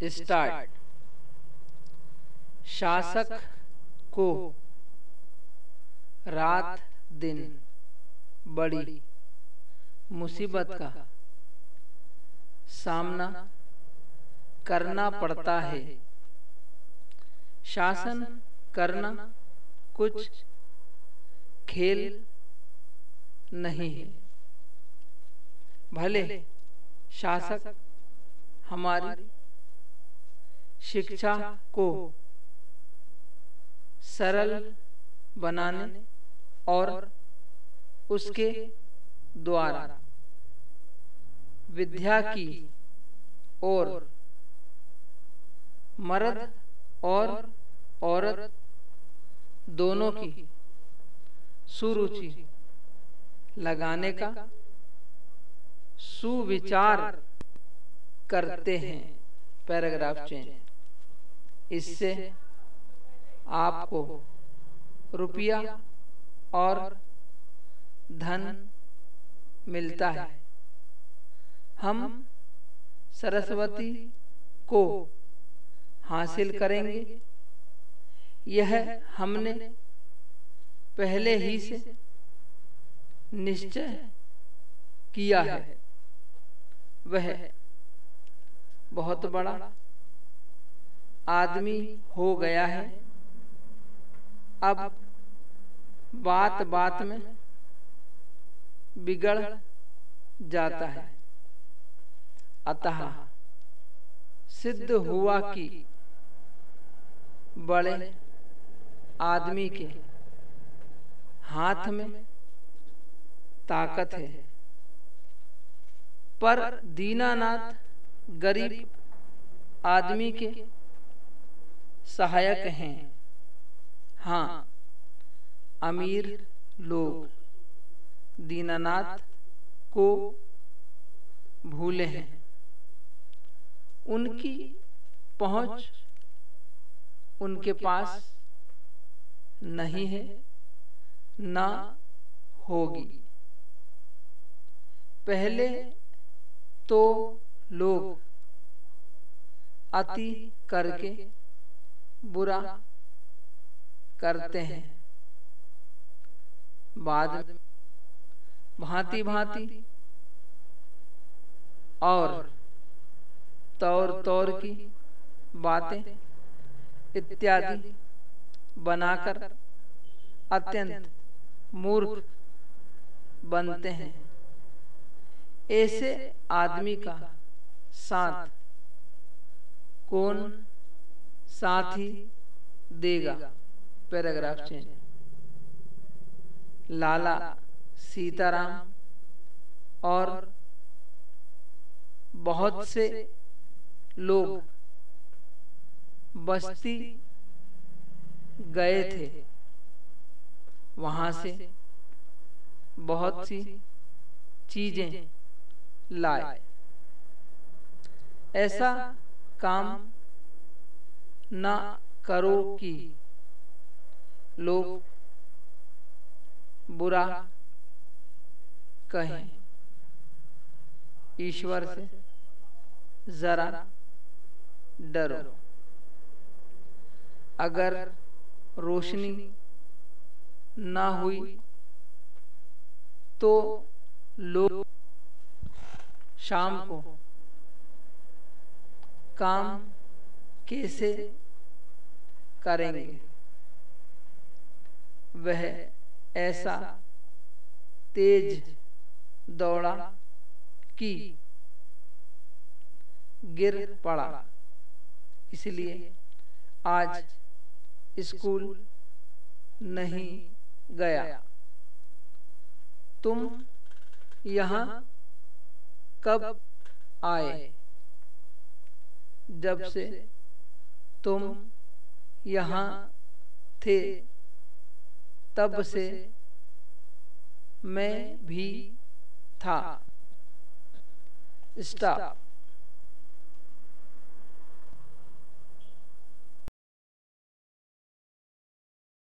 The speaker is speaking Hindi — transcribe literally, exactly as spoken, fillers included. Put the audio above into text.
स्टार्ट। शासक को रात दिन बड़ी मुसीबत का सामना करना पड़ता है। शासन करना कुछ खेल नहीं है। भले शासक हमारी शिक्षा को सरल बनाने और उसके द्वारा विद्या की और मर्द और औरत दोनों की सुरुचि लगाने का सुविचार करते हैं। Paragraph change. इससे आपको रुपया और धन मिलता है। हम सरस्वती को हासिल करेंगे, यह हमने पहले ही से निश्चय किया है। वह बहुत बड़ा आदमी हो गया है। अब बात बात में बिगड़ जाता है। अतः सिद्ध हुआ कि बड़े आदमी के हाथ में ताकत है, पर दीनानाथ गरीब आदमी के सहायक हैं। हाँ, अमीर लोग दीनानाथ को भूले हैं। उनकी पहुंच उनके पास नहीं है, ना होगी। पहले तो लोग अति करके बुरा करते हैं, बाद में भांति भांति और तौर तौर की बातें इत्यादि बनाकर अत्यंत मूर्ख बनते हैं। ऐसे आदमी का साथ कौन साथी देगा। Paragraph change. लाला सीताराम और बहुत से लोग बस्ती गए थे। वहां से बहुत सी चीजें लाए। ऐसा काम ना करो कि लोग बुरा कहें। ईश्वर से जरा डरो। अगर रोशनी ना हुई तो लोग शाम को काम कैसे करेंगे। वह ऐसा तेज दौड़ा कि गिर पड़ा। इसलिए आज स्कूल नहीं गया। तुम यहाँ कब आए? जब से तुम यहाँ थे तब से मैं भी था। स्टॉप।